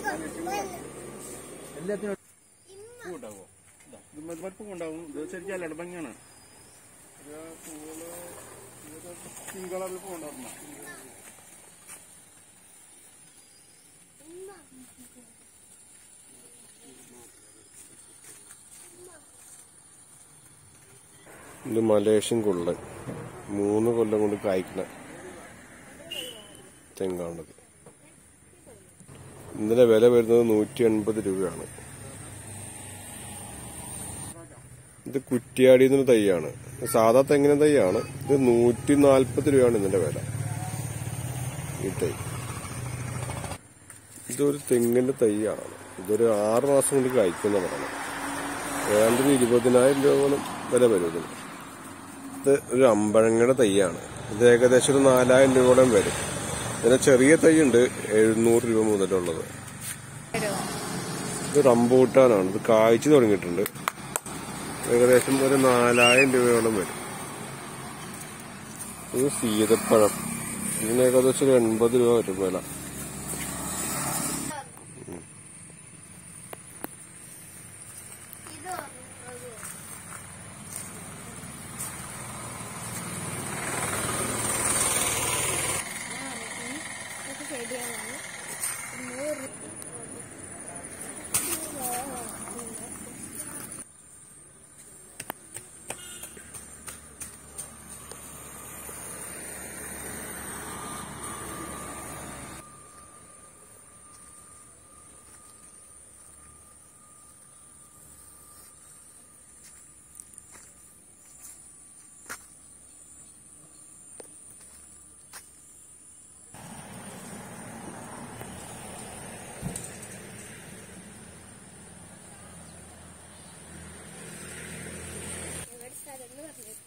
എല്ലാത്തിനും പൂവുണ്ടാവോ? പൂവുണ്ടാവും. ഇത് ശരിക്കും അല്ലട ഭംഗിയാണ്. പൂവുകള് പിങ്ക് കളറിൽ പൂവുണ്ടാവുന്ന ഇത് മലേഷ്യൻ കുള്ളൻ 3 കൊല്ലം കൊണ്ട് കായ്ക്കുന്ന തെങ്ങാണത്. ഇതിന്റെ വില വരുന്നത് 180 രൂപയാണ്. ഇത് കുറ്റിയാടി എന്നൊരു തൈയാണ്. സാധാ തെങ്ങിന് തൈയാണ്. ഇത് 140 രൂപയാണ് ഇതിന്റെ വില. ഈ തൈ ഇതൊരു തെങ്ങിന്റെ തൈയാണ്. ഇതൊരു 6 മാസം കൊണ്ട് കായ്ക്കുന്ന പറയണം. ഏതാണ്ട് 20,000 രൂപ വില വരും ഇതിന്. ഇത് ഒരു അമ്പഴങ്ങയുടെ തൈയാണ്. ഇത് ഏകദേശം ഒരു 4,000 രൂപയോളം വരും. ഇതിന് ചെറിയ തൈ ഉണ്ട് 700 രൂപ മുതലുള്ളത്. ഇത് റംബൂട്ടാനാണ്. ഇത് കായ്ച്ചു തുടങ്ങിയിട്ടുണ്ട്. ഏകദേശം ഒരു 4,000 രൂപയോളം വരും. ഇത് സീതപ്പഴം. ഇതിന് ഏകദേശം ഒരു 80 രൂപ വരും വില. സ്ഥലം എന്ന് പറഞ്ഞത്